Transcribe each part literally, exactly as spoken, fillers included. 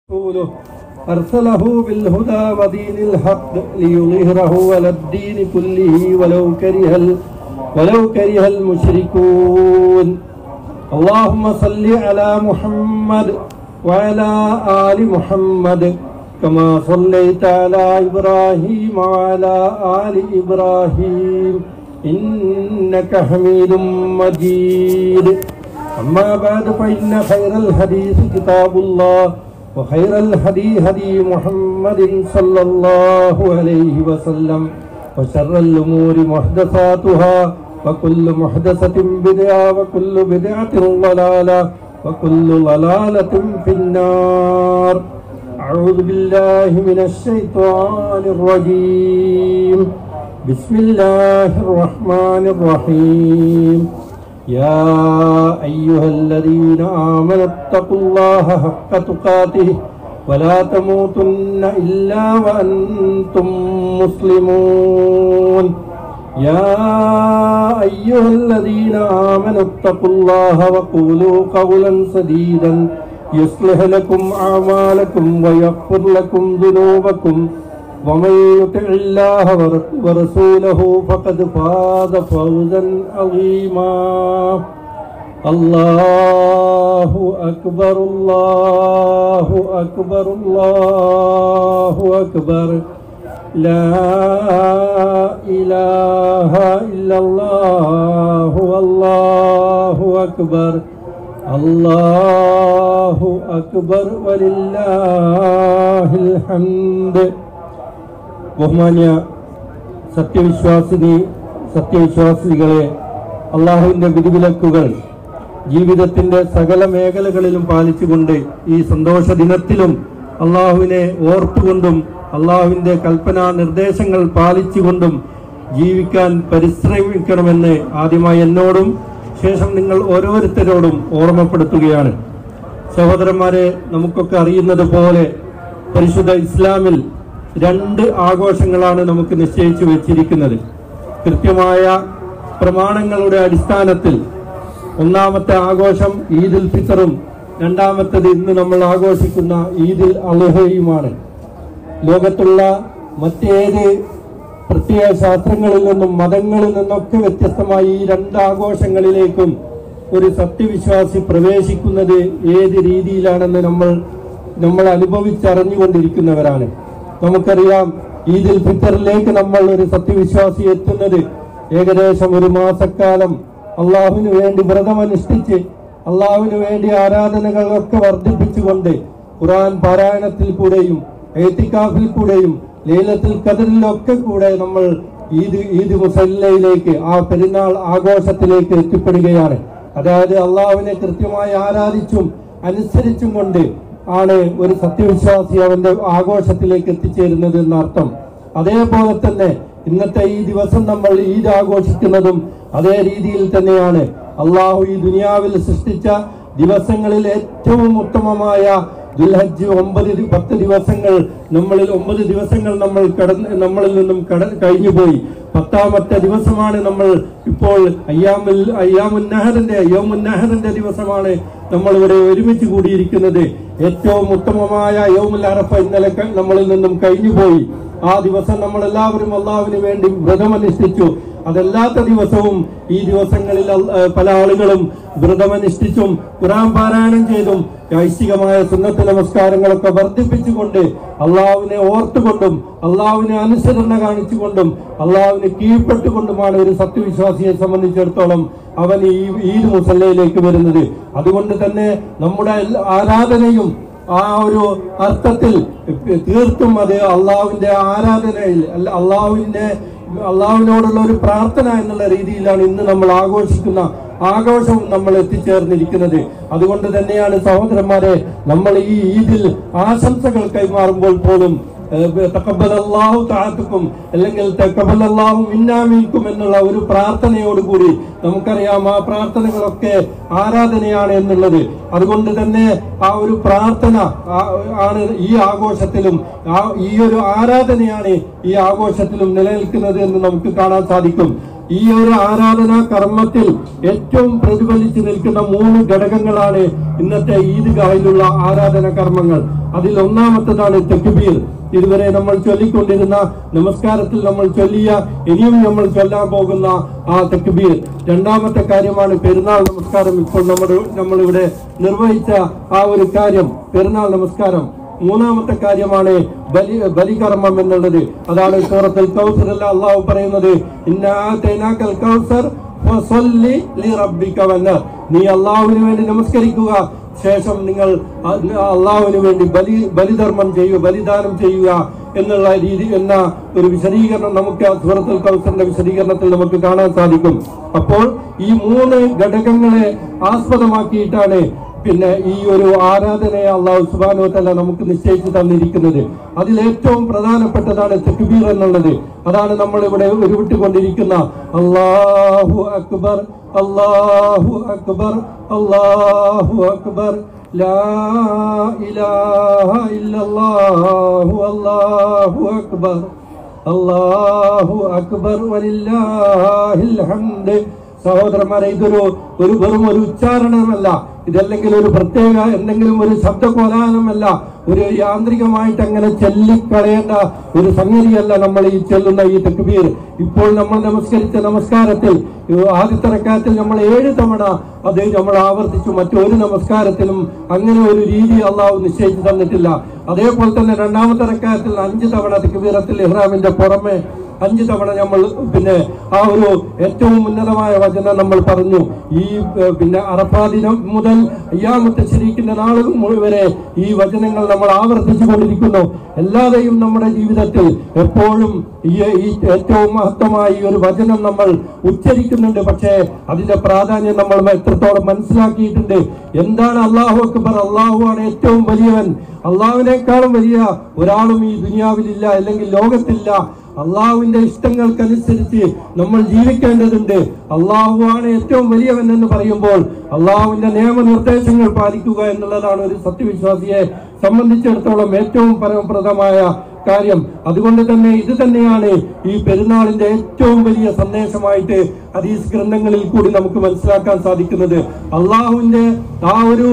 رسوله أرسله بالهدى ودين الحق ليظهره على الدين كله ولو كره ولو كره المشركون. اللهم صل على محمد وعلى آل محمد كما صليت على إبراهيم وعلى آل إبراهيم إنك حميد مجيد. أما بعد فإن خير الحديث كتاب الله وخير الهدي هدي محمد صلى الله عليه وسلم وشر الأمور محدثاتها وكل محدثة بدعة وكل بدعة ضلالة وكل ضلالة في النار. أعوذ بالله من الشيطان الرجيم. بسم الله الرحمن الرحيم. يا أيها الذين آمنوا اتقوا الله حق تقاته ولا تموتن إلا وأنتم مسلمون. يا أيها الذين آمنوا اتقوا الله وقولوا قولا سديدا يصلح لكم أعمالكم ويغفر لكم ذنوبكم ومن يطع الله ورسوله فقد فاز فوزا عظيما. الله أكبر الله أكبر الله أكبر لا إله إلا الله والله أكبر الله أكبر ولله الحمد. ബഹുമാന്യ സത്യവിശ്വാസിനി സത്യവിശ്വാസികളെ, അള്ളാഹുവിൻ്റെ വിധിവിലക്കുകൾ ജീവിതത്തിൻ്റെ സകല മേഖലകളിലും പാലിച്ചുകൊണ്ട് ഈ സന്തോഷ ദിനത്തിലും അള്ളാഹുവിനെ ഓർത്തുകൊണ്ടും അള്ളാഹുവിൻ്റെ കൽപ്പനാ നിർദ്ദേശങ്ങൾ പാലിച്ചുകൊണ്ടും ജീവിക്കാൻ പരിശ്രമിക്കണമെന്ന് ആദ്യമായി എന്നോടും ശേഷം നിങ്ങൾ ഓരോരുത്തരോടും ഓർമ്മപ്പെടുത്തുകയാണ്. സഹോദരന്മാരെ, നമുക്കൊക്കെ അറിയുന്നത് പോലെ പരിശുദ്ധ ഇസ്ലാമിൽ രണ്ട് ആഘോഷങ്ങളാണ് നമുക്ക് നിശ്ചയിച്ചു വെച്ചിരിക്കുന്നത്. കൃത്യമായ പ്രമാണങ്ങളുടെ അടിസ്ഥാനത്തിൽ ഒന്നാമത്തെ ആഘോഷം ഈദുൽ ഫിത്തറും രണ്ടാമത്തേത് ഇന്ന് നമ്മൾ ആഘോഷിക്കുന്ന ഈദുൽ അദ്ഹയുമാണ്. ലോകത്തുള്ള മറ്റേത് പ്രത്യയ ശാസ്ത്രങ്ങളിൽ നിന്നും മതങ്ങളിൽ നിന്നൊക്കെ വ്യത്യസ്തമായി ഈ രണ്ട് ആഘോഷങ്ങളിലേക്കും ഒരു സത്യവിശ്വാസി പ്രവേശിക്കുന്നത് ഏത് രീതിയിലാണെന്ന് നമ്മൾ നമ്മൾ അനുഭവിച്ചറിഞ്ഞുകൊണ്ടിരിക്കുന്നവരാണ്. നമുക്കറിയാം, ഈദുൽ ഫിത്തറിലേക്ക് നമ്മൾ ഒരു സത്യവിശ്വാസി എത്തുന്നത് ഏകദേശം ഒരു മാസക്കാലം അള്ളാഹുവിന് വേണ്ടി വ്രതമനുഷ്ഠിച്ച് അള്ളാഹുവിന് വേണ്ടി ആരാധനകളൊക്കെ വർദ്ധിപ്പിച്ചുകൊണ്ട് ഖുർആൻ പാരായണത്തിൽ കൂടെയും എത്തിക്കാഫിൽ കൂടെയും ലൈലത്തുൽ ഖദറിലൊക്കെ കൂടെ നമ്മൾ ഈദ് ഈദ് മുസല്ലയിലേക്ക്, ആ പെരുന്നാൾ ആഘോഷത്തിലേക്ക് എത്തിപ്പെടുകയാണ്. അതായത് അള്ളാഹുവിനെ കൃത്യമായി ആരാധിച്ചും അനുസരിച്ചും കൊണ്ട് ആണ് ഒരു സത്യവിശ്വാസി അവന്റെ ആഘോഷത്തിലേക്ക് എത്തിച്ചേരുന്നത് എന്നർത്ഥം. അതേപോലെ തന്നെ ഇന്നത്തെ ഈ ദിവസം നമ്മൾ ഈദ് ആഘോഷിക്കുന്നതും അതേ രീതിയിൽ തന്നെയാണ്. അള്ളാഹു ഈ ദുനിയാവിൽ സൃഷ്ടിച്ച ദിവസങ്ങളിൽ ഏറ്റവും ഉത്തമമായ ദുൽഹജ്ജ് ഒമ്പത് പത്ത് ദിവസങ്ങൾ നമ്മളിൽ ഒമ്പത് ദിവസങ്ങൾ നമ്മൾ കടന്ന് നമ്മളിൽ നിന്നും കട കഴിഞ്ഞുപോയി. പത്താമത്തെ ദിവസമാണ് നമ്മൾ ഇപ്പോൾ അയ്യാമുൽ അയ്യാമുൻ നഹറിന്റെ യൗമുൻ നഹറിന്റെ ദിവസമാണ് നമ്മൾ ഇവിടെ ഒരുമിച്ച് കൂടിയിരിക്കുന്നത്. ഏറ്റവും ഉത്തമമായ യൗമുൽ അറഫ ഇന്നലെ നമ്മളിൽ നിന്നും കഴിഞ്ഞുപോയി. ആ ദിവസം നമ്മൾ എല്ലാവരും അള്ളാഹുവിന് വേണ്ടി വ്രതമനുഷ്ഠിച്ചു. അതല്ലാത്ത ദിവസവും ഈ ദിവസങ്ങളിൽ പല ആളുകളും വ്രതമനുഷ്ഠിച്ചും ഖുർആൻ പാരായണം ചെയ്തും ഐശ്ചികമായ സുന്നത്ത് നമസ്കാരങ്ങളൊക്കെ വർദ്ധിപ്പിച്ചുകൊണ്ട് അള്ളാഹുവിനെ ഓർത്തുകൊണ്ടും അള്ളാഹുവിനെ അനുസരണ കാണിച്ചുകൊണ്ടും അള്ളാഹുവിനെ കീഴ്പ്പെട്ടുകൊണ്ടുമാണ് ഒരു സത്യവിശ്വാസിയെ സംബന്ധിച്ചിടത്തോളം അവൻ ഈ ഈദ് മുസല്ലയിലേക്ക് വരുന്നത്. അതുകൊണ്ട് തന്നെ നമ്മുടെ ആരാധനയും ആ ഒരു അർത്ഥത്തിൽ തീർത്തും അത് അള്ളാഹുവിന്റെ ആരാധനയിൽ അല്ല അള്ളാഹുവിന്റെ അള്ളാഹുവിനോടുള്ള ഒരു പ്രാർത്ഥന എന്നുള്ള രീതിയിലാണ് ഇന്ന് നമ്മൾ ആഘോഷിക്കുന്ന ആഘോഷവും നമ്മൾ എത്തിച്ചേർന്നിരിക്കുന്നത്. അതുകൊണ്ട് തന്നെയാണ് സഹോദരന്മാരെ, നമ്മൾ ഈ ഈദിൽ ആശംസകൾ കൈമാറുമ്പോൾ പോലും തഖബ്ബലല്ലാഹു തആത്തുക്കും അല്ലെങ്കിൽ തഖബ്ബലല്ലാഹു മിന്നാ മിൻകും എന്നുള്ള ഒരു പ്രാർത്ഥനയോടുകൂടി നമുക്കറിയാം ആ പ്രാർത്ഥനകളൊക്കെ ആരാധനയാണ് എന്നുള്ളത്. അതുകൊണ്ട് തന്നെ ആ ഒരു പ്രാർത്ഥന ആണ് ഈ ആഘോഷത്തിലും ഈ ഒരു ആരാധനയാണ് ഈ ആഘോഷത്തിലും നിലനിൽക്കുന്നത് എന്ന് നമുക്ക് കാണാൻ സാധിക്കും. ഈ ഒരു ആരാധനാ കർമ്മത്തിൽ ഏറ്റവും പ്രതിഫലിച്ചു നിൽക്കുന്ന മൂന്ന് ഘടകങ്ങളാണ് ഇന്നത്തെ ഈദ്ഗാഹിലുള്ള ആരാധന കർമ്മങ്ങൾ. അതിൽ ഒന്നാമത്തതാണ് തക്ബീർ. ഇതുവരെ നമ്മൾ ചൊല്ലിക്കൊണ്ടിരുന്ന നമസ്കാരത്തിൽ നമ്മൾ ചൊല്ലിയ, ഇനിയും നമ്മൾ ചൊല്ലാൻ പോകുന്ന ആ തക്ബീർ. രണ്ടാമത്തെ കാര്യമാണ് പെരുന്നാൾ നമസ്കാരം. ഇപ്പോൾ നമ്മൾ നമ്മളിവിടെ നിർവഹിച്ച ആ ഒരു കാര്യം, പെരുന്നാൾ നമസ്കാരം. മൂന്നാമത്തെ കാര്യമാണ് ബലി ബലികർമ്മം എന്നുള്ളത്. അതാണ് സൂറത്തുൽ കൗസറിൽ അള്ളാഹു പറയുന്നത്, ഇന്നാ ആതൈനാകൽ കൗസർ ഫസല്ലി ലിറബ്ബിക വൻഹർ. നീ അള്ളാഹുവിന് വേണ്ടി നമസ്കരിക്കുക, ശേഷം നിങ്ങൾ അള്ളാഹുവിന് വേണ്ടി ബലി ബലിധർമ്മം ചെയ്യുക, ബലിദാനം ചെയ്യുക എന്നുള്ള രീതി എന്ന ഒരു വിശദീകരണം നമുക്ക് സൂറത്തുൽ കൗസറിന്റെ വിശദീകരണത്തിൽ നമുക്ക് കാണാൻ സാധിക്കും. അപ്പോൾ ഈ മൂന്ന് ഘടകങ്ങളെ ആസ്പദമാക്കിയിട്ടാണ് പിന്നെ ഈ ഒരു ആരാധനയെ അള്ളാഹു സുബ്ഹാനഹു വ തആല നമുക്ക് നിശ്ചയിച്ചു തന്നിരിക്കുന്നത്. അതിലേറ്റവും പ്രധാനപ്പെട്ടതാണ് തക്ബീർ എന്നുള്ളത്. അതാണ് നമ്മൾ ഇവിടെ ഉരുവിട്ടുകൊണ്ടിരിക്കുന്ന അല്ലാഹു അക്ബർ, അല്ലാഹു അക്ബർ, അല്ലാഹു അക്ബർ, ലാ ഇലാഹ ഇല്ലല്ലാഹു, അല്ലാഹു അക്ബർ, അല്ലാഹു അക്ബർ വലില്ലാഹിൽ ഹംദ്. സഹോദരന്മാരെ, ഇതൊരു ഒരു വെറും ഒരു ഉച്ചാരണമല്ല, ഇതല്ലെങ്കിൽ ഒരു പ്രത്യേക എന്തെങ്കിലും ഒരു ശബ്ദകോലാഹലമല്ല, ഒരു യാന്ത്രികമായിട്ട് അങ്ങനെ ചൊല്ലിക്കളയേണ്ട ഒരു സംഗതിയല്ല നമ്മൾ ഈ ചൊല്ലുന്ന ഈ തക്ബീർ. ഇപ്പോൾ നമ്മൾ നമസ്കരിച്ച നമസ്കാരത്തിൽ ആദ്യത്തെ റക്അത്തിൽ നമ്മൾ ഏഴ് തവണ അത് നമ്മൾ ആവർത്തിച്ചു. മറ്റൊരു നമസ്കാരത്തിലും അങ്ങനെ ഒരു രീതി അള്ളാഹു നിശ്ചയിച്ചു തന്നിട്ടില്ല. അതേപോലെ തന്നെ രണ്ടാമത്തെ റക്അത്തിൽ അഞ്ച് തവണ തക്ബീറത്തുൽ ഇഹ്റാമിന്റെ പുറമെ അഞ്ച് തവണ നമ്മൾ പിന്നെ ആ ഒരു ഏറ്റവും ഉന്നതമായ വചനം നമ്മൾ പറഞ്ഞു. ഈ പിന്നെ അറഫാ ദിനം മുതൽ അയ്യാമുത്ത ശരീക്കിന്റെ നാൾ വരെ ഈ വചനങ്ങൾ നമ്മൾ ആവർത്തിച്ചു കൊണ്ടിരിക്കുന്നു. എല്ലാതെയും നമ്മുടെ ജീവിതത്തിൽ എപ്പോഴും ഈ ഏറ്റവും മഹത്വമായ ഈ ഒരു വചനം നമ്മൾ ഉച്ചരിക്കുന്നുണ്ട്. പക്ഷേ അതിന്റെ പ്രാധാന്യം നമ്മൾ എത്രത്തോളം മനസ്സിലാക്കിയിട്ടുണ്ട്. എന്താണ് അല്ലാഹു അക്ബർ? അല്ലാഹു ആണ് ഏറ്റവും വലിയവൻ. അള്ളാഹുവിനേക്കാളും വലിയ ഒരാളും ഈ ദുനിയാവിലില്ല, അല്ലെങ്കിൽ ലോകത്തില്ല. അള്ളാഹുവിന്റെ ഇഷ്ടങ്ങൾക്കനുസരിച്ച് നമ്മൾ ജീവിക്കേണ്ടതുണ്ട്. അള്ളാഹു ആണ് ഏറ്റവും വലിയവൻ എന്ന് പറയുമ്പോൾ അള്ളാഹുവിന്റെ നിയമനിർദ്ദേശങ്ങൾ പാലിക്കുക എന്നുള്ളതാണ് ഒരു സത്യവിശ്വാസിയെ സംബന്ധിച്ചിടത്തോളം ഏറ്റവും പരമപ്രദമായ കാര്യം. അതുകൊണ്ട് തന്നെ ഇത് തന്നെയാണ് ഈ പെരുന്നാളിന്റെ ഏറ്റവും വലിയ സന്ദേശമായിട്ട് ഹദീസ് ഗ്രന്ഥങ്ങളിൽ കൂടി നമുക്ക് മനസ്സിലാക്കാൻ സാധിക്കുന്നത്. അള്ളാഹുവിന്റെ ആ ഒരു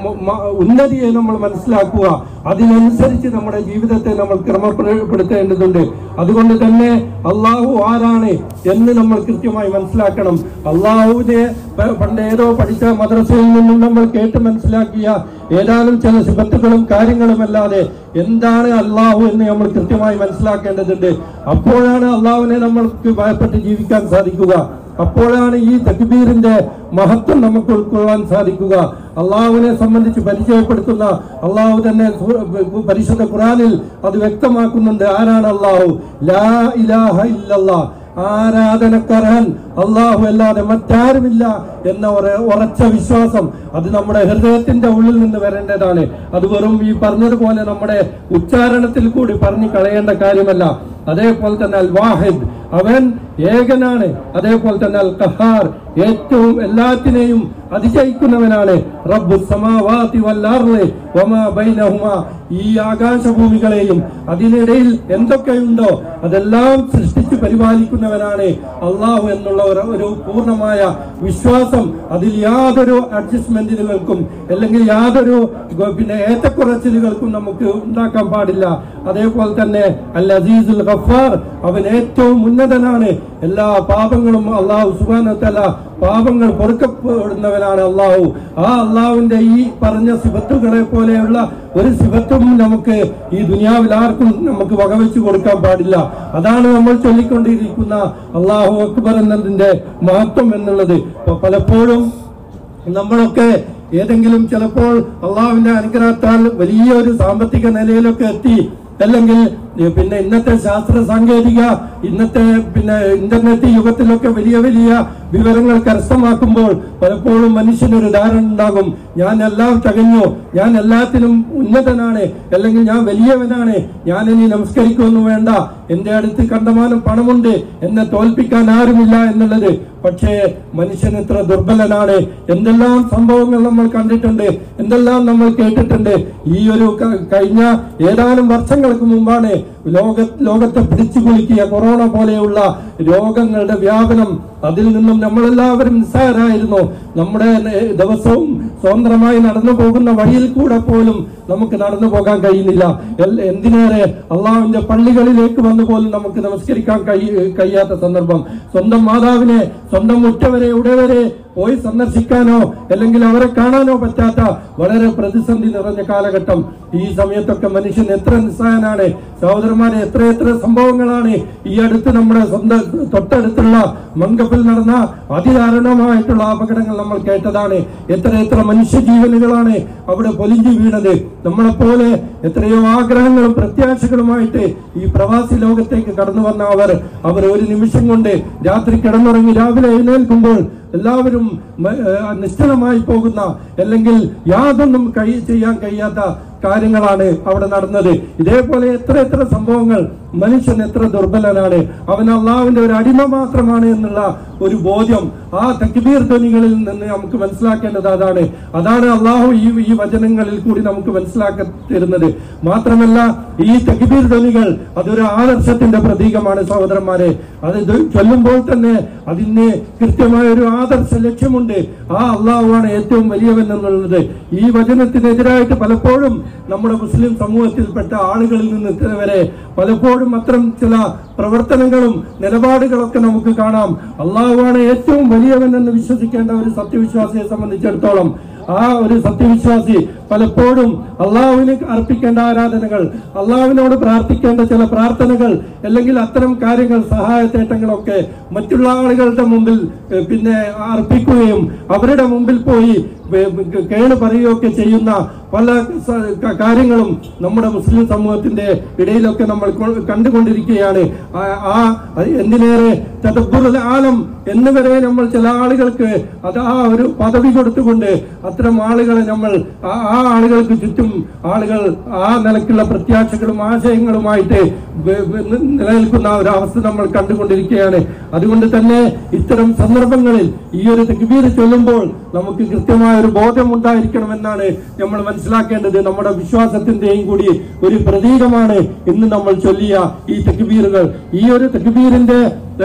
ഉന്നതിയെ നമ്മൾ മനസ്സിലാക്കുക, അതിനനുസരിച്ച് നമ്മുടെ ജീവിതത്തെ നമ്മൾ ക്രമപ്പെടുത്തേണ്ടതുണ്ട്. അതുകൊണ്ട് തന്നെ അള്ളാഹു ആരാണ് എന്ന് നമ്മൾ കൃത്യമായി മനസ്സിലാക്കണം. അള്ളാഹുവിനെ പണ്ട് ഏതോ പഠിച്ച മദ്രസയിൽ നിന്നും നമ്മൾ കേട്ട് മനസ്സിലാക്കിയ ഏതാനും ചില സിഫത്തുകളും കാര്യങ്ങളും അല്ലാതെ എന്താണ് അള്ളാഹു എന്ന് നമ്മൾ കൃത്യമായി മനസ്സിലാക്കേണ്ടതുണ്ട്. അപ്പോഴാണ് അള്ളാഹുവിനെ നമ്മൾക്ക് ഭയപ്പെട്ട് ജീവിക്കാൻ സാധിക്കുക. അപ്പോഴാണ് ഈ തക്ബീറിന്റെ മഹത്വം നമുക്ക് ഉൾക്കൊള്ളാൻ സാധിക്കുക. അള്ളാഹുവിനെ സംബന്ധിച്ച് പരിചയപ്പെടുത്തുന്ന അള്ളാഹു തന്നെ പരിശുദ്ധ ഖുർആനിൽ അത് വ്യക്തമാക്കുന്നുണ്ട്. ആരാണ് അള്ളാഹു? ലാ ഇലാഹ ഇല്ലല്ലാഹ്, ആരാധനക്കർഹൻ അള്ളാഹു അല്ലാതെ മറ്റാരുമില്ല എന്ന ഉറച്ച വിശ്വാസം അത് നമ്മുടെ ഹൃദയത്തിന്റെ ഉള്ളിൽ നിന്ന് വരേണ്ടതാണ്. അത് വെറും ഈ പറഞ്ഞതുപോലെ നമ്മുടെ ഉച്ചാരണത്തിൽ കൂടി പറഞ്ഞു കളയേണ്ട കാര്യമല്ല. അതേപോലെ തന്നെ അൽ വാഹിദ്, അവൻ ഏകനാണ്. അതേപോലെ തന്നെ അൽ ഖഹാർ, ഏറ്റവും എല്ലാത്തിനെയും അതിജയിക്കുന്നവനാണ്. റബ്ബുസ് സമാവാതി വൽ അർളി വമാ ബൈനഹുമാ, ഈ ആകാശഭൂമികളെയും അതിനിടയിൽ എന്തൊക്കെയുണ്ടോ അതെല്ലാം സൃഷ്ടിച്ച് പരിപാലിക്കുന്നവനാണ് അള്ളാഹു എന്നുള്ള ഒരു പൂർണ്ണമായ വിശ്വാസം. അതിൽ യാതൊരു അഡ്ജസ്റ്റ്മെന്റുകൾക്കും അല്ലെങ്കിൽ യാതൊരു പിന്നെ ഏറ്റക്കുറച്ചിലുകൾക്കും നമുക്ക് ഉണ്ടാക്കാൻ പാടില്ല. അതേപോലെ തന്നെ അൽ അസീസുൽ ഗഫാർ, അവൻ ഏറ്റവും ഉന്നതനാണ്. എല്ലാ പാപങ്ങളും അള്ളാഹു സുബ്ഹാനഹു വ തആല പാപങ്ങൾ പൊറുക്കപ്പെടുന്നവനാണ് അള്ളാഹു. ആ അള്ളാഹുവിന്റെ ഈ പറഞ്ഞ സിഫത്തുകളെ പോലെയുള്ള ഒരു സിഫത്തും നമുക്ക് ഈ ദുനിയാവിൽ ആർക്കും നമുക്ക് വകവെച്ചു കൊടുക്കാൻ പാടില്ല. അതാണ് നമ്മൾ ചൊല്ലിക്കൊണ്ടിരിക്കുന്ന അല്ലാഹു അക്ബർ എന്നതിന്റെ മഹത്വം എന്നുള്ളത്. പലപ്പോഴും നമ്മളൊക്കെ ഏതെങ്കിലും ചിലപ്പോൾ അള്ളാഹുവിന്റെ അനുഗ്രഹത്താൽ വലിയൊരു സാമ്പത്തിക നിലയിലൊക്കെ എത്തി, അല്ലെങ്കിൽ പിന്നെ ഇന്നത്തെ ശാസ്ത്ര സാങ്കേതിക ഇന്നത്തെ പിന്നെ ഇന്റർനെറ്റ് യുഗത്തിലൊക്കെ വലിയ വലിയ വിവരങ്ങൾ കരസ്ഥമാക്കുമ്പോൾ പലപ്പോഴും മനുഷ്യനൊരു ധാരണ ഉണ്ടാകും, ഞാൻ എല്ലാം തികഞ്ഞു, ഞാൻ എല്ലാത്തിനും ഉന്നതനാണ്, അല്ലെങ്കിൽ ഞാൻ വലിയവനാണ്, ഞാൻ ഇനി നമസ്കരിക്കൊന്നും വേണ്ട, എന്റെ അടുത്ത് കണ്ടമാനം പണമുണ്ട്, എന്നെ തോൽപ്പിക്കാൻ ആരുമില്ല എന്നുള്ളത്. പക്ഷേ മനുഷ്യൻ എത്ര ദുർബലനാണ്. എന്തെല്ലാം സംഭവങ്ങൾ നമ്മൾ കണ്ടിട്ടുണ്ട്, എന്തെല്ലാം നമ്മൾ കേട്ടിട്ടുണ്ട്. ഈ ഒരു കഴിഞ്ഞ ഏതാനും വർഷങ്ങൾക്ക് മുമ്പാണ് ലോക ലോകത്തെ പിടിച്ചു കുലുക്കിയ കൊറോണ പോലെയുള്ള രോഗങ്ങളുടെ വ്യാപനം, അതിൽ നിന്നും നമ്മളെല്ലാവരും നിസ്സാരരായിരുന്നു. നമ്മുടെ ദിവസവും സ്വതന്ത്രമായി നടന്നു പോകുന്ന വഴിയിൽ കൂടെ പോലും നമുക്ക് നടന്നു പോകാൻ കഴിയുന്നില്ല. എന്തിനേറെ അള്ളാഹുവിന്റെ പള്ളികളിലേക്ക് വന്നു പോലും നമുക്ക് നമസ്കരിക്കാൻ കഴിയാത്ത സന്ദർഭം. സ്വന്തം മാതാവിനെ, സ്വന്തം ഉറ്റവരെ, ഉടയവരെ പോയി സന്ദർശിക്കാനോ അല്ലെങ്കിൽ അവരെ കാണാനോ പറ്റാത്ത വളരെ പ്രതിസന്ധി നിറഞ്ഞ കാലഘട്ടം. ഈ സമയത്തൊക്കെ മനുഷ്യൻ എത്ര നിസ്സഹായനാണ് സഹോദരന്മാരെ. എത്ര എത്ര സംഭവങ്ങളാണ് ഈ അടുത്ത് നമ്മുടെ സ്വന്തം തൊട്ടടുത്തുള്ള മങ്കപ്പിൽ നടന്ന അതിദാരുണമായിട്ടുള്ള അപകടങ്ങൾ നമ്മൾ കേട്ടതാണ്. എത്ര എത്ര മനുഷ്യജീവനുകളാണ് അവിടെ പൊലിഞ്ഞു വീണത്. നമ്മളെപ്പോലെ എത്രയോ ആഗ്രഹങ്ങളും പ്രത്യാശകളുമായിട്ട് ഈ പ്രവാസി ലോകത്തേക്ക് കടന്നു വന്ന അവർ അവർ ഒരു നിമിഷം കൊണ്ട് രാത്രി കിടന്നുറങ്ങി രാവിലെ എഴുന്നേൽക്കുമ്പോൾ എല്ലാവരും നിശ്ചലമായി പോകുന്ന, അല്ലെങ്കിൽ യാതൊന്നും കഴി ചെയ്യാൻ കഴിയാത്ത കാര്യങ്ങളാണ് അവിടെ നടന്നത്. ഇതേപോലെ എത്ര എത്ര സംഭവങ്ങൾ. മനുഷ്യൻ എത്ര ദുർബലനാണ്, അവൻ അള്ളാഹുവിന്റെ ഒരു അടിമ മാത്രമാണ് എന്നുള്ള ഒരു ബോധ്യം ആ തക്ബീർ ധ്വനികളിൽ നിന്ന് നമുക്ക് മനസ്സിലാക്കേണ്ടത് അതാണ്. അതാണ് അള്ളാഹു ഈ ഈ വചനങ്ങളിൽ കൂടി നമുക്ക് മനസ്സിലാക്കി തരുന്നത്. മാത്രമല്ല, ഈ തക്ബീർ ധ്വനികൾ അതൊരു ആദർശത്തിന്റെ പ്രതീകമാണ് സഹോദരന്മാരെ. അത് ചൊല്ലുമ്പോൾ തന്നെ അതിന് കൃത്യമായ ഒരു ആദർശ ലക്ഷ്യമുണ്ട്. ആ അള്ളാഹുവാണ് ഏറ്റവും വലിയവൻ എന്നുള്ളത്. ഈ വചനത്തിനെതിരായിട്ട് പലപ്പോഴും നമ്മുടെ മുസ്ലിം സമൂഹത്തിൽപ്പെട്ട ആളുകളിൽ നിന്ന് വരെ പലപ്പോഴും അത്തരം ചില പ്രവർത്തനങ്ങളും നിലപാടുകളൊക്കെ നമുക്ക് കാണാം. അള്ളാഹുവാണ് ഏറ്റവും വലിയവൻ എന്ന് വിശ്വസിക്കേണ്ട ഒരു സത്യവിശ്വാസിയെ സംബന്ധിച്ചിടത്തോളം ആ ഒരു സത്യവിശ്വാസി പലപ്പോഴും അള്ളാഹുവിന് അർപ്പിക്കേണ്ട ആരാധനകൾ, അള്ളാഹുവിനോട് പ്രാർത്ഥിക്കേണ്ട ചില പ്രാർത്ഥനകൾ, അല്ലെങ്കിൽ അത്തരം കാര്യങ്ങൾ, സഹായത്തേട്ടങ്ങളൊക്കെ മറ്റുള്ള ആളുകളുടെ മുമ്പിൽ പിന്നെ അർപ്പിക്കുകയും അവരുടെ മുമ്പിൽ പോയി കേട് പറയുകയൊക്കെ ചെയ്യുന്ന പല കാര്യങ്ങളും നമ്മുടെ മുസ്ലിം സമൂഹത്തിന്റെ ഇടയിലൊക്കെ നമ്മൾ കണ്ടുകൊണ്ടിരിക്കുകയാണ്. ആ എന്തിനേറെ തദബ്ബുറുൽ ആലം എന്നിവരെ നമ്മൾ ചില ആളുകൾക്ക് അത് ആ ഒരു പദവി കൊടുത്തുകൊണ്ട് അത്തരം ആളുകളെ നമ്മൾ ആ ആളുകൾക്ക് ചുറ്റും ആളുകൾ ആ നിലക്കുള്ള പ്രത്യാശകളും ആശയങ്ങളുമായിട്ട് നിലനിൽക്കുന്ന ഒരു അവസ്ഥ നമ്മൾ കണ്ടുകൊണ്ടിരിക്കുകയാണ്. അതുകൊണ്ട് തന്നെ ഇത്തരം സന്ദർഭങ്ങളിൽ ഈ ഒരു തക്ബീർ ചൊല്ലുമ്പോൾ നമുക്ക് കൃത്യമായ ഒരു ബോധം ഉണ്ടായിരിക്കണമെന്നാണ് നമ്മൾ മനസ്സിലാക്കേണ്ടത്. നമ്മുടെ വിശ്വാസത്തിന്റെയും കൂടി ഒരു പ്രതീകമാണ് ഇന്ന് നമ്മൾ ചൊല്ലിയ ഈ തക്ബീറുകൾ. ഈ ഒരു തക്ബീറിന്റെ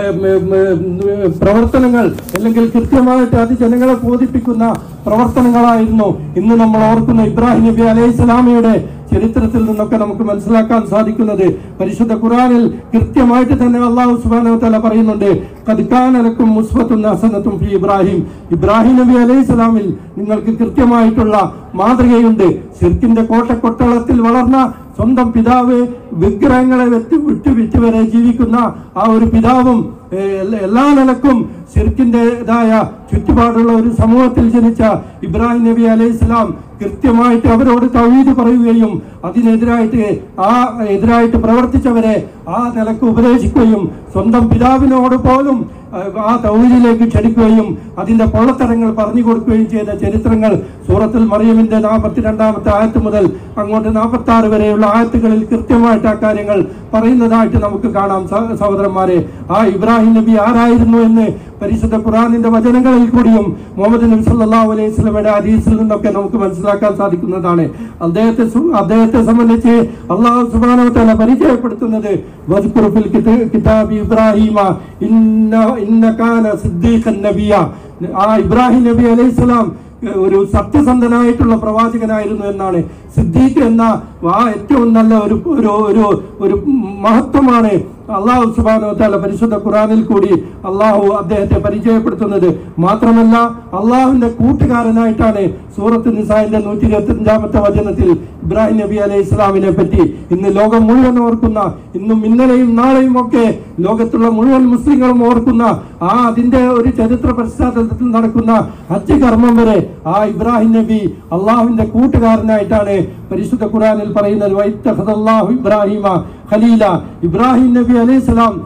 പ്രവർത്തനങ്ങൾ, അല്ലെങ്കിൽ കൃത്യമായിട്ട് അത് ജനങ്ങളെ ബോധിപ്പിക്കുന്ന പ്രവർത്തനങ്ങളായിരുന്നു ഇന്ന് നമ്മൾ ഓർക്കുന്ന ഇബ്രാഹിം നബി അലൈഹി സ്വലാമയുടെ ചരിത്രത്തിൽ നിന്നൊക്കെ നമുക്ക് മനസ്സിലാക്കാൻ സാധിക്കുന്നത്. പരിശുദ്ധ ഖുർആനിൽ കൃത്യമായിട്ട് തന്നെ അല്ലാഹു സുബ്ഹാനഹു വ തആല പറയുന്നുണ്ട്, ഖദ് കാന ലക്കും ഉസ്വത്തുൻ ഹസനത്തുൻ ഫീ ഇബ്രാഹിം. ഇബ്രാഹിം നബി അലൈഹി സ്വലാമിൽ നിങ്ങൾക്ക് കൃത്യമായിട്ടുള്ള മാതൃകയുണ്ട്. ശിർക്കിന്റെ കോട്ടക്കൊത്തളത്തിൽ വളർന്ന സ്വന്തം പിതാവ് വിഗ്രഹങ്ങളെ വെച്ച് വിട്ടു വിറ്റ് വരെ ജീവിക്കുന്ന ആ ഒരു പിതാവും എല്ലാ നിലക്കും ശിർക്കിന്റേതായ ചുറ്റുപാടുള്ള ഒരു സമൂഹത്തിൽ ജനിച്ച ഇബ്രാഹിം നബി അലൈഹി സ്വലാം കൃത്യമായിട്ട് അവരോട് തൗഹീദ് പറയുകയും അതിനെതിരായിട്ട് ആ എതിരായിട്ട് പ്രവർത്തിച്ചവരെ ആ നിലക്ക് ഉപദേശിക്കുകയും സ്വന്തം പിതാവിനോട് പോലും ആ തൗഹീദിലേക്ക് ക്ഷണിക്കുകയും അതിന്റെ പൊള്ളത്തരങ്ങൾ പറഞ്ഞു കൊടുക്കുകയും ചെയ്ത ചരിത്രങ്ങൾ സൂറത്തുൽ മറിയമിന്റെ നാൽപ്പത്തിരണ്ടാമത്തെ ആയത്ത് മുതൽ അങ്ങോട്ട് നാൽപ്പത്തി ആറ് വരെയുള്ള ആയത്തുകളിൽ കൃത്യമായിട്ട് ആ കാര്യങ്ങൾ പറയുന്നതായിട്ട് നമുക്ക് കാണാം. സഹോദരന്മാരെ, ആ ഇബ്രാഹിം നബി ആരായിരുന്നു എന്ന് പരിശുദ്ധ ഖുർആനിന്റെ വചനങ്ങളിൽ കൂടിയും മുഹമ്മദ് നബി സല്ലല്ലാഹു അലൈഹി വസല്ലമയുടെ ഹദീസിൽ നിന്നൊക്കെ നമുക്ക് മനസ്സിലാക്കാൻ സാധിക്കുന്നതാണ്. അദ്ദേഹത്തെ അദ്ദേഹത്തെ സംബന്ധിച്ച് അല്ലാഹു സുബ്ഹാനഹു വ തആല പരിചയപ്പെടുത്തുന്നത് വസ്കുർ ഫിൽ കിതാബി ഇബ്രാഹിമ ഇന്ന ഇന്ന കാന സിദ്ദീഖൻ നബിയ. ആ ഇബ്രാഹിം നബി അലൈഹി സ്വലാം ഒരു സത്യസന്ധനായിട്ടുള്ള പ്രവാചകനായിരുന്നു എന്നാണ്. സിദ്ദീഖ് എന്ന ആ ഏറ്റവും നല്ല ഒരു ഒരു ഒരു മഹത്വമാണ് അള്ളാഹു സുബ്ഹാനഹു വ തആല പരിശുദ്ധ ഖുർആനിൽ കൂടി അള്ളാഹു അദ്ദേഹത്തെ പരിചയപ്പെടുത്തുന്നത്. മാത്രമല്ല അള്ളാഹുവിന്റെ കൂട്ടുകാരനായിട്ടാണ് സൂറത്ത് നിസാഇന്റെ നൂറ്റി ഇരുപത്തി അഞ്ചാമത്തെ വചനത്തിൽ ഇബ്രാഹിം നബി അലൈഹി ഇസ്ലാമിനെ പറ്റി ഇന്ന് ലോകം മുഴുവൻ ഓർക്കുന്ന, ഇന്നും ഇന്നലെയും നാളെയും ഒക്കെ ലോകത്തുള്ള മുഴുവൻ മുസ്ലിങ്ങളും ഓർക്കുന്ന ആ അതിന്റെ ഒരു ചരിത്ര പശ്ചാത്തലത്തിൽ നടക്കുന്ന ഹജ്ജ് കർമ്മം വരെ ആ ഇബ്രാഹിം നബി അള്ളാഹുവിന്റെ കൂട്ടുകാരനായിട്ടാണ് പരിശുദ്ധ ഖുർആനിൽ പറയുന്നത്. വഇത്തഖദല്ലാഹു ഇബ്രാഹിമ ഖലീല. ഇബ്രാഹിം നബി അലൈഹിസ്സലാം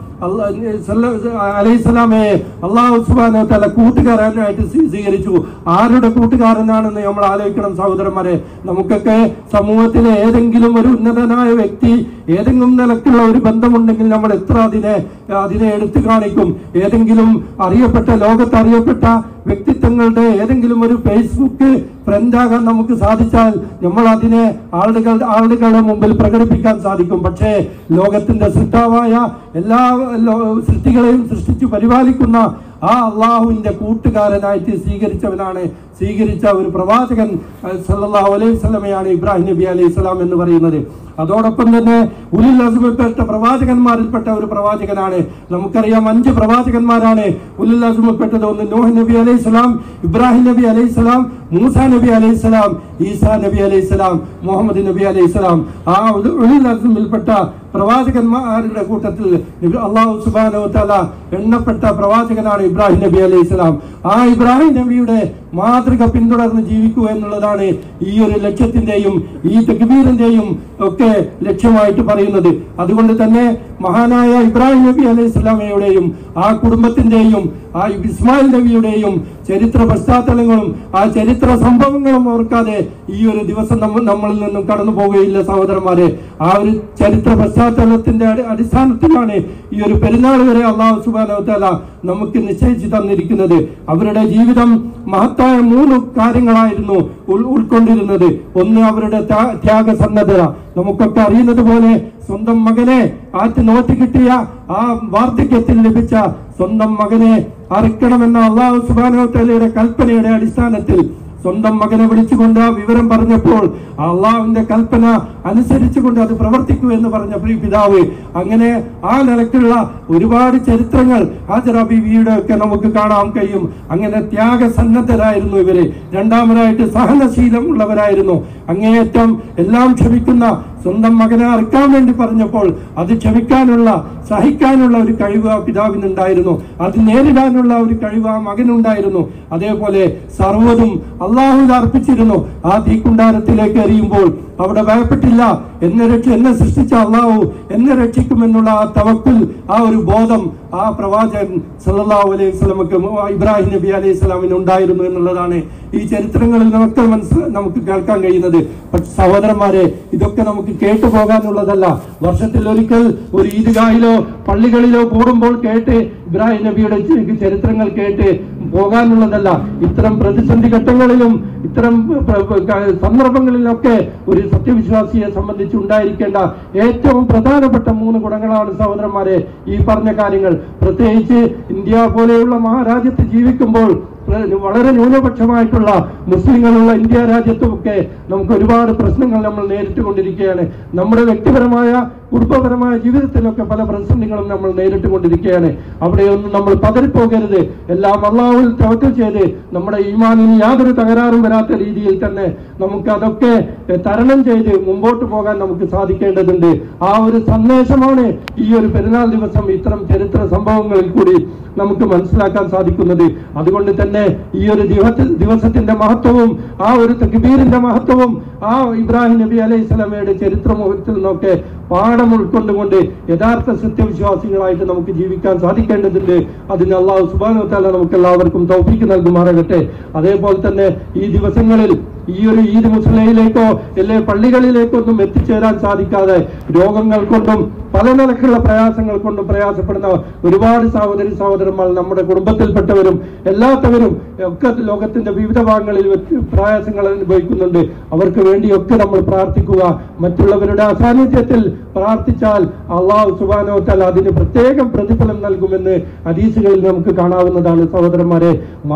അലൈഹിസ്സലാമെ അല്ലാഹു സുബ്ഹാനഹു വ തആല കൂട്ടുകാരനായിട്ട് സ്വീകരിച്ചു. ആരുടെ കൂട്ടുകാരനാണെന്ന് നമ്മൾ ആലോചിക്കണം സഹോദരന്മാരെ. നമുക്കൊക്കെ സമൂഹത്തിലെ ഏതെങ്കിലും ഒരു ഉന്നതനായ വ്യക്തി ഏതെങ്കിലും നിലക്കുള്ള ഒരു ബന്ധമുണ്ടെങ്കിൽ നമ്മൾ എത്ര അതിനെ അതിനെ എടുത്തു കാണിക്കും. ഏതെങ്കിലും അറിയപ്പെട്ട ലോകത്ത് അറിയപ്പെട്ട വ്യക്തിത്വങ്ങളുടെ ഏതെങ്കിലും ഒരു ഫേസ്ബുക്ക് ഫ്രണ്ടാകാൻ നമുക്ക് സാധിച്ചാൽ നമ്മൾ അതിനെ ആളുകൾ ആളുകളുടെ മുമ്പിൽ പ്രകടിപ്പിക്കാൻ സാധിക്കും. പക്ഷേ ലോകത്തിന്റെ സൃഷ്ടാവായ എല്ലാ സൃഷ്ടികളെയും സൃഷ്ടിച്ചു പരിപാലിക്കുന്ന ആ അള്ളാഹുവിന്റെ കൂട്ടുകാരനായിട്ട് സ്വീകരിച്ചവനാണ്, സ്വീകരിച്ച ഒരു പ്രവാചകൻ സല്ലല്ലാഹു അലൈഹി വസല്ലമയാണ് ഇബ്രാഹിം നബി അലൈഹി സ്വലാം എന്ന് പറയുന്നത്. അതോടൊപ്പം തന്നെ ഉലുൽ അസ്മിൽപ്പെട്ട പ്രവാചകന്മാരിൽപ്പെട്ട ഒരു പ്രവാചകനാണ്. നമുക്കറിയാം അഞ്ച് പ്രവാചകന്മാരാണ് ഉലുൽ അസ്മിൽപ്പെട്ടത്. ഒന്ന് നൂഹ് നബി അലൈഹി സ്വലാം, ഇബ്രാഹിം നബി അലൈഹി സ്വലാം, മൂസാ നബി അലൈഹി സ്വലാം, ഈസാ നബി അലൈഹി സ്വലാം, മുഹമ്മദ് നബി അലൈഹി സ്വലാം. ആ ഉലുൽ അസ്മിൽപ്പെട്ട പ്രവാചകന്മാരുടെ കൂട്ടത്തിൽ അള്ളാഹു സുബ്ഹാനഹു വ തആല എണ്ണപ്പെട്ട പ്രവാചകനാണ് ഇബ്രാഹിം നബി അലൈഹി സ്വലാം. ആ ഇബ്രാഹിം നബിയുടെ മാതൃക പിന്തുടർന്ന് ജീവിക്കുക എന്നുള്ളതാണ് ഈ ഒരു ലക്ഷ്യത്തിന്റെയും ഈ തക്ബീറിന്റെയും ഒക്കെ ലക്ഷ്യമായിട്ട് പറയുന്നത്. അതുകൊണ്ട് തന്നെ മഹാനായ ഇബ്രാഹിം നബി അലൈഹി സ്വലാമയുടെയും ആ കുടുംബത്തിന്റെയും ആ ഇസ്മായിൽ നബിയുടെയും ചരിത്ര പശ്ചാത്തലങ്ങളും ആ ചരിത്ര സംഭവങ്ങളും ഓർക്കാതെ ഈ ഒരു ദിവസം നമ്മൾ നമ്മളിൽ നിന്നും കടന്നു പോവുകയില്ല സഹോദരന്മാരെ. ആ ഒരു ചരിത്ര പശ്ചാത്തലത്തിന്റെ അടിസ്ഥാനത്തിലാണ് ഈ ഒരു പെരുന്നാൾ വരെ അള്ളാഹു സുബ്ഹാനഹു വ തആല നമുക്ക് നിശ്ചയിച്ചു തന്നിരിക്കുന്നത്. അവരുടെ ജീവിതം മഹത്തായ മൂന്ന് കാര്യങ്ങളായിരുന്നു ഉൾക്കൊണ്ടിരുന്നത്. ഒന്ന് അവരുടെ ത്യാഗസന്നദ്ധത. നമുക്കൊക്കെ അറിയുന്നത് പോലെ സ്വന്തം മകനെ ആറ്റ് നോറ്റ് കിട്ടിയ ആ വാർദ്ധക്യത്തിൽ ലഭിച്ച സ്വന്തം മകനെ അറുക്കണമെന്ന അള്ളാഹു സുബ്ഹാനഹു വ തആലയുടെ കൽപ്പനയുടെ അടിസ്ഥാനത്തിൽ സ്വന്തം മകനെ വിളിച്ചുകൊണ്ട് ആ വിവരം പറഞ്ഞപ്പോൾ അള്ളാഹുവിന്റെ കൽപ്പന അനുസരിച്ചുകൊണ്ട് അത് പ്രവർത്തിക്കൂ എന്ന് പറഞ്ഞ പിതാവ്. അങ്ങനെ ആ നിലക്കുള്ള ഒരുപാട് ചരിത്രങ്ങൾ ഹാജറ ബീവിയുടെ ഒക്കെ നമുക്ക് കാണാൻ കഴിയും. അങ്ങനെ ത്യാഗസന്നദ്ധരായിരുന്നു ഇവര്. രണ്ടാമതായിട്ട് സഹനശീലം ഉള്ളവരായിരുന്നു. അങ്ങേയറ്റം എല്ലാം ക്ഷമിക്കുന്ന സ്വന്തം മകനെ അറുക്കാൻ വേണ്ടി പറഞ്ഞപ്പോൾ അത് ക്ഷമിക്കാനുള്ള സഹിക്കാനുള്ള ഒരു കഴിവ് ആ പിതാവിനുണ്ടായിരുന്നു. അത് നേരിടാനുള്ള ഒരു കഴിവ് ആ മകനുണ്ടായിരുന്നു. അതേപോലെ സർവ്വതും അള്ളാഹുവിൽ അർപ്പിച്ചിരുന്നു. ആ തീക്കുണ്ടാരത്തിലേക്ക് എറിയുമ്പോൾ അവിടെ ഭയപ്പെട്ടില്ല. എന്നെ രക്ഷ എന്നെ സൃഷ്ടിച്ച അള്ളാഹു എന്നെ രക്ഷിക്കുമെന്നുള്ള ആ തവക്കുൽ, ആ ഒരു ബോധം ആ പ്രവാചകൻ സല്ലല്ലാഹു അലൈഹി വസല്ലമക്ക് ഇബ്രാഹിം നബി അലൈഹി സ്വലാമിന് ഉണ്ടായിരുന്നു എന്നുള്ളതാണ് ഈ ചരിത്രങ്ങളിൽ നമുക്ക് മനസ്സിൽ നമുക്ക് കേൾക്കാൻ കഴിയുന്നത്. പക്ഷെ സഹോദരന്മാരെ, ഇതൊക്കെ നമുക്ക് കേട്ടു പോകാനുള്ളതല്ല. വർഷത്തിൽ ഒരിക്കൽ ഒരു ഈദ്ഗാഹിലോ പള്ളികളിലോ കൂടുമ്പോൾ കേട്ട് ഇബ്രാഹിം നബിയുടെ ചരിത്രങ്ങൾ കേട്ട് പോകാനുള്ളതല്ല. ഇത്തരം പ്രതിസന്ധി ഘട്ടങ്ങളിലും ഇത്തരം സന്ദർഭങ്ങളിലൊക്കെ ഒരു സത്യവിശ്വാസിയെ സംബന്ധിച്ച് ഉണ്ടായിരിക്കേണ്ട ഏറ്റവും പ്രധാനപ്പെട്ട മൂന്ന് ഗുണങ്ങളാണ് സഹോദരന്മാരെ ഈ പറഞ്ഞ കാര്യങ്ങൾ. പ്രത്യേകിച്ച് ഇന്ത്യ പോലെയുള്ള മഹാരാജ്യത്ത് ജീവിക്കുമ്പോൾ വളരെ ന്യൂനപക്ഷമായിട്ടുള്ള മുസ്ലിങ്ങളുള്ള ഇന്ത്യ രാജ്യത്തുമൊക്കെ നമുക്ക് ഒരുപാട് പ്രശ്നങ്ങൾ നമ്മൾ നേരിട്ട് കൊണ്ടിരിക്കുകയാണ്. നമ്മുടെ വ്യക്തിപരമായ കുടുംബപരമായ ജീവിതത്തിലൊക്കെ പല പ്രതിസന്ധികളും നമ്മൾ നേരിട്ട് കൊണ്ടിരിക്കുകയാണ്. അവിടെയൊന്നും നമ്മൾ പതറിപ്പോകരുത്. എല്ലാം അള്ളാഹുവിൽ തവക്കൽ ചെയ്ത് നമ്മുടെ ഈമാനിന് യാതൊരു തകരാറും വരാത്ത രീതിയിൽ തന്നെ നമുക്ക് അതൊക്കെ തരണം ചെയ്ത് മുമ്പോട്ട് പോകാൻ നമുക്ക് സാധിക്കേണ്ടതുണ്ട്. ആ ഒരു സന്ദേശമാണ് ഈ ഒരു പെരുന്നാൾ ദിവസം ഇത്തരം ചരിത്ര സംഭവങ്ങളിൽ കൂടി നമുക്ക് മനസ്സിലാക്കാൻ സാധിക്കുന്നത്. അതുകൊണ്ട് തന്നെ ഈ ഒരു ദിവസത്തിന്റെ മഹത്വവും ആ ഒരു തക്ബീറിന്റെ മഹത്വവും ആ ഇബ്രാഹിം നബി അലൈഹി സ്വലാമയുടെ ചരിത്രമുഖത്തിൽ നിന്നൊക്കെ പാഠം ഉൾക്കൊണ്ടുകൊണ്ട് യഥാർത്ഥ സത്യവിശ്വാസികളായിട്ട് നമുക്ക് ജീവിക്കാൻ സാധിക്കേണ്ടതുണ്ട്. അതിന് അള്ളാഹു സുബ്ഹാനഹു വ തആല നമുക്ക് എല്ലാവർക്കും തൗഫീഖ് നൽകുമാറാകട്ടെ. അതേപോലെ തന്നെ ഈ ദിവസങ്ങളിൽ ഈ ഒരു ഈദ് മുസ്ലിയിലേക്കോ അല്ലെ പള്ളികളിലേക്കോ ഒന്നും എത്തിച്ചേരാൻ സാധിക്കാതെ രോഗങ്ങൾ കൊണ്ടും പല നിലക്കുള്ള പ്രയാസങ്ങൾ കൊണ്ടും പ്രയാസപ്പെടുന്ന ഒരുപാട് സഹോദരി സഹോദരന്മാർ നമ്മുടെ കുടുംബത്തിൽപ്പെട്ടവരും അല്ലാത്തവരും ഒക്കെ ലോകത്തിന്റെ വിവിധ ഭാഗങ്ങളിൽ പ്രയാസങ്ങൾ അനുഭവിക്കുന്നുണ്ട്. അവർക്ക് വേണ്ടിയൊക്കെ നമ്മൾ പ്രാർത്ഥിക്കുക. മറ്റുള്ളവരുടെ അസാന്നിധ്യത്തിൽ പ്രാർത്ഥിച്ചാൽ അള്ളാഹു സുബ്ഹാനഹു വ തആല അതിന് പ്രത്യേകം പ്രതിഫലം നൽകുമെന്ന് ഹദീസുകളിൽ നമുക്ക് കാണാവുന്നതാണ് സഹോദരന്മാരെ.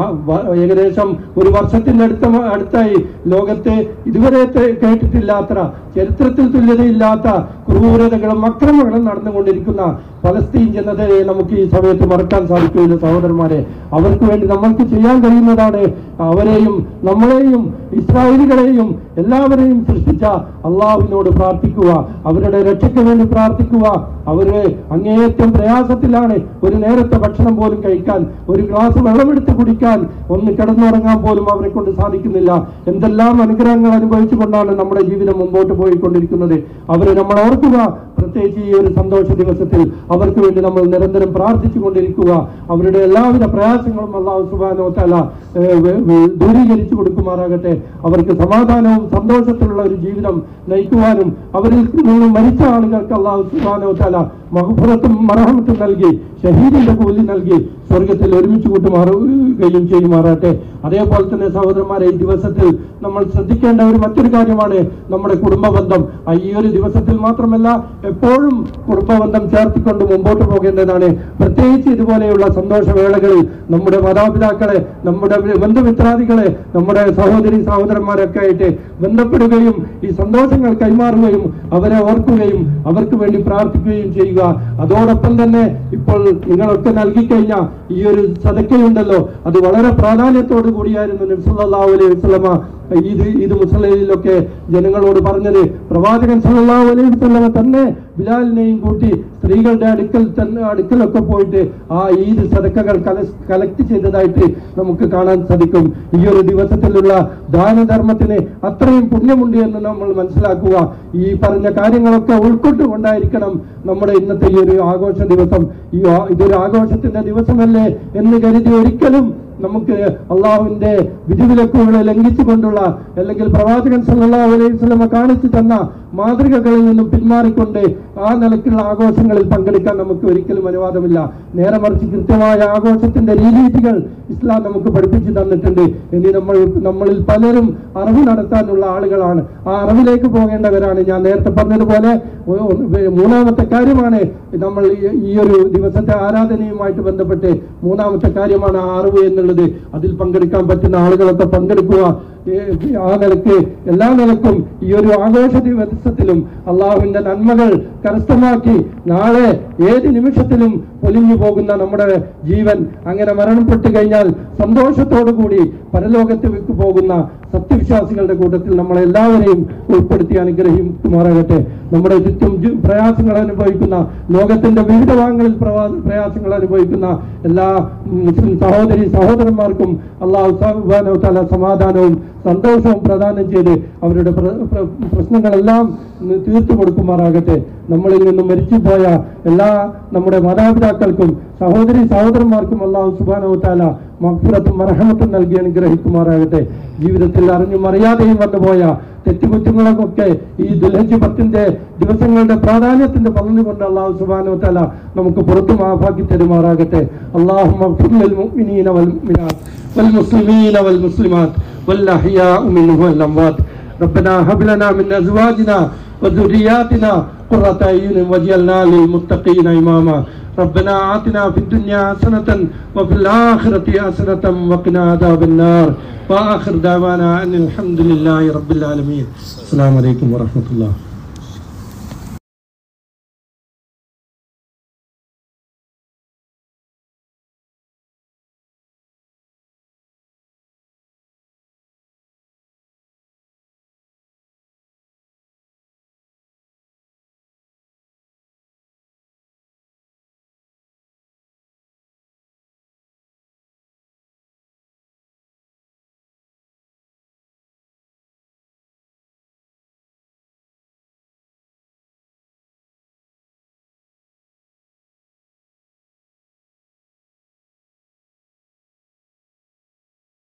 ഏകദേശം ഒരു വർഷത്തിന്റെ അടുത്ത അടുത്തായി ലോകത്തെ ഇതുവരെ കേട്ടിട്ടില്ലാത്ത ചരിത്രത്തിൽ തുല്യതയില്ലാത്ത ക്രൂരതകളും അക്രമങ്ങളും നടന്നുകൊണ്ടിരിക്കുന്ന ഫലസ്തീൻ ജനതയെ നമുക്ക് ഈ സമയത്ത് മറക്കാൻ സാധിക്കില്ല സഹോദരന്മാരെ. അവർക്ക് വേണ്ടി നമ്മൾക്ക് ചെയ്യാൻ കഴിയുന്നതാണ് അവരെയും നമ്മളെയും ഇസ്രായേലികളെയും എല്ലാവരെയും സൃഷ്ടിച്ച അള്ളാഹുവിനോട് പ്രാർത്ഥിക്കുക. അവരുടെ രക്ഷയ്ക്ക് വേണ്ടി പ്രാർത്ഥിക്കുക. അവര് അങ്ങേയറ്റം പ്രയാസത്തിലാണ്. ഒരു നേരത്തെ ഭക്ഷണം പോലും കഴിക്കാൻ, ഒരു ഗ്ലാസ് വെള്ളമെടുത്ത് കുടിക്കാൻ, ഒന്ന് കിടന്നുറങ്ങാൻ പോലും അവരെ കൊണ്ട് സാധിക്കുന്നില്ല. എന്തെല്ലാം അനുഗ്രഹങ്ങൾ അനുഭവിച്ചു കൊണ്ടാണ് നമ്മുടെ ജീവിതം മുമ്പോട്ട് പോയിക്കൊണ്ടിരിക്കുന്നത്. അവരെ നമ്മൾ ഓർക്കുക. പ്രത്യേകിച്ച് ഈ ഒരു സന്തോഷ ദിവസത്തിൽ അവർക്ക് വേണ്ടി നമ്മൾ നിരന്തരം പ്രാർത്ഥിച്ചു കൊണ്ടിരിക്കുക. അവരുടെ എല്ലാവിധ പ്രയാസങ്ങളും അല്ലാഹു സുബ്ഹാനഹു വ തആല ദൂരീകരിച്ചു കൊടുക്കുമാറാകട്ടെ. അവർക്ക് സമാധാനവും സന്തോഷത്തിലുള്ള ഒരു ജീവിതം നയിക്കുവാനും അവരിൽ നിന്ന് മരിച്ച ആളുകൾക്ക് അല്ലാഹു സുബ്ഹാനഹു വ തആല മഗ്ഫിറത്തും മർഹമത്തും നൽകി ഷഹീദിന്റെ കൂലി നൽകി സ്വർഗത്തിൽ ഒരുമിച്ച് കൂട്ടുമാറുകയും ചെയ്യുമാറാട്ടെ. അതേപോലെ തന്നെ സഹോദരന്മാരെ, ഈ ദിവസത്തിൽ നമ്മൾ ശ്രദ്ധിക്കേണ്ട ഒരു മറ്റൊരു കാര്യമാണ് നമ്മുടെ കുടുംബ ബന്ധം. ഈ ഒരു ദിവസത്തിൽ മാത്രമല്ല എപ്പോഴും കുടുംബബന്ധം ചേർത്തിക്കൊണ്ട് മുമ്പോട്ട് പോകേണ്ടതാണ്. പ്രത്യേകിച്ച് ഇതുപോലെയുള്ള സന്തോഷവേളകളിൽ നമ്മുടെ മാതാപിതാക്കളെ, നമ്മുടെ ബന്ധുമിത്രാദികളെ, നമ്മുടെ സഹോദരി സഹോദരന്മാരൊക്കെ ആയിട്ട് ബന്ധപ്പെടുകയും ഈ സന്തോഷങ്ങൾ കൈമാറുകയും അവരെ ഓർക്കുകയും അവർക്ക് വേണ്ടി പ്രാർത്ഥിക്കുകയും ചെയ്യുക. അതോടൊപ്പം തന്നെ ഇപ്പോൾ നിങ്ങളൊക്കെ നൽകിക്കഴിഞ്ഞ ഈ ഒരു സദക്കയുണ്ടല്ലോ, അത് വളരെ പ്രാധാന്യത്തോടു കൂടിയായിരുന്നു നബി സല്ലല്ലാഹു അലൈഹി വസല്ലമ ഈദ് ഈദ് മുസ്ലിമിലൊക്കെ ജനങ്ങളോട് പറഞ്ഞത്. പ്രവാചകൻ സല്ലല്ലാഹു അലൈഹി വസല്ലമ തന്നെ ബിലാലിനെയും കൂട്ടി സ്ത്രീകളുടെ അടുക്കൽ തന്നെ അടുക്കലൊക്കെ പോയിട്ട് ആ ഈദ് സദക്കകൾ കളക്ട് ചെയ്തതായിട്ട് നമുക്ക് കാണാൻ സാധിക്കും. ഈ ഒരു ദിവസത്തിലുള്ള ദാനധർമ്മത്തിന് അത്രയും പുണ്യമുണ്ട് എന്ന് നമ്മൾ മനസ്സിലാക്കുക. ഈ പറഞ്ഞ കാര്യങ്ങളൊക്കെ ഉൾക്കൊണ്ടുകൊണ്ടായിരിക്കണം നമ്മുടെ ഇന്നത്തെ ഈ ഒരു ആഘോഷ ദിവസം. ഈ ഇതൊരു ആഘോഷത്തിന്റെ ദിവസമല്ലേ എന്ന് കരുതി ഒരിക്കലും നമുക്ക് അള്ളാഹുവിന്റെ വിധിവിലക്കുകളെ ലംഘിച്ചുകൊണ്ടുള്ള അല്ലെങ്കിൽ പ്രവാചകൻ സല്ലല്ലാഹു അലൈഹി വസല്ലമ കാണിച്ചു തന്ന മാതൃകകളിൽ നിന്നും പിന്മാറിക്കൊണ്ട് ആ നിലയ്ക്കുള്ള ആഘോഷങ്ങളിൽ പങ്കെടുക്കാൻ നമുക്ക് ഒരിക്കലും അനുവാദമില്ല. നേരെ മറിച്ച് കൃത്യമായ ആഘോഷത്തിന്റെ രീതികൾ ഇസ്ലാം നമുക്ക് പഠിപ്പിച്ചു തന്നിട്ടുണ്ട്. ഇനി നമ്മൾ നമ്മളിൽ പലരും അറിവ് നടത്താനുള്ള ആളുകളാണ്, ആ അറിവിലേക്ക് പോകേണ്ടവരാണ്. ഞാൻ നേരത്തെ പറഞ്ഞതുപോലെ മൂന്നാമത്തെ കാര്യമാണ് നമ്മൾ ഈ ഒരു ദിവസത്തെ ആരാധനയുമായിട്ട് ബന്ധപ്പെട്ട് മൂന്നാമത്തെ കാര്യമാണ് ആ അറിവ് എന്നുള്ളത്. അതിൽ പങ്കെടുക്കാൻ പറ്റുന്ന ആളുകളൊക്കെ പങ്കെടുക്കുക. ആ നിലക്ക് എല്ലാ നിലക്കും ഈ ഒരു ആഘോഷ ദിവസത്തിലും അള്ളാഹുവിന്റെ നന്മകൾ കരസ്ഥമാക്കി നാളെ ഏത് നിമിഷത്തിലും പൊലിഞ്ഞു പോകുന്ന നമ്മുടെ ജീവൻ അങ്ങനെ മരണപ്പെട്ടു കഴിഞ്ഞാൽ സന്തോഷത്തോടുകൂടി പരലോകത്തേക്ക് പോകുന്ന സത്യവിശ്വാസികളുടെ കൂട്ടത്തിൽ നമ്മളെല്ലാവരെയും ഉൾപ്പെടുത്തി അനുഗ്രഹിക്കുമാറാകട്ടെ. നമ്മുടെ ചുറ്റും പ്രയാസങ്ങൾ അനുഭവിക്കുന്ന, ലോകത്തിന്റെ വിവിധ ഭാഗങ്ങളിൽ പ്രയാസങ്ങൾ അനുഭവിക്കുന്ന എല്ലാ മുസ്ലിം സഹോദരി സഹോദരന്മാർക്കും അള്ളാഹു സുബ്ഹാനഹു വ തആല സമാധാനവും സന്തോഷവും പ്രദാനം ചെയ്ത് അവരുടെ പ്രശ്നങ്ങളെല്ലാം തീർത്തു കൊടുക്കുമാറാകട്ടെ. നമ്മളിൽ നിന്നും മരിച്ചുപോയ എല്ലാ നമ്മുടെ മാതാപിതാക്കൾക്കും സഹോദരി സഹോദരന്മാർക്കും അള്ളാഹു സുബ്ഹാനഹു വ തആല മഗ്ഫിറത്തും മർഹമത്തും നൽകി അനുഗ്രഹിക്കുമാറാകട്ടെ. ജീവിതത്തിൽ അറിഞ്ഞും അറിയാതെയും വന്നുപോയ തെറ്റുകുറ്റങ്ങളൊക്കെ ഈ ദുൽഹജ്ജ് പത്തിന്റെ ദിവസങ്ങളുടെ പ്രാധാന്യത്തിന്റെ പറഞ്ഞുകൊണ്ട് അള്ളാഹു സുബ്ഹാനഹു വ തആല നമുക്ക് പുറത്തു മാഫാക്കി തരുമാറാകട്ടെ. അല്ലാഹുമ്മ ഗ്ഫിർ ലിൽ മുഅ്മിനീന വൽ മുഅ്മിനാത്ത് വൽ മുസ്ലിമീന വൽ മുസ്ലിമാത്ത് വൽ അഹ്യാഉ മിൻഹും വൽ അംവാത്ത്. ربنا هب لنا من ازواجنا وذرياتنا قرة اعين واجعلنا للمتقين اماما. ربنا آتنا في الدنيا حسنة وفي الآخرة حسنة وقنا عذاب النار. وآخر دعوانا أن الحمد لله رب العالمين. السلام عليكم ورحمة الله.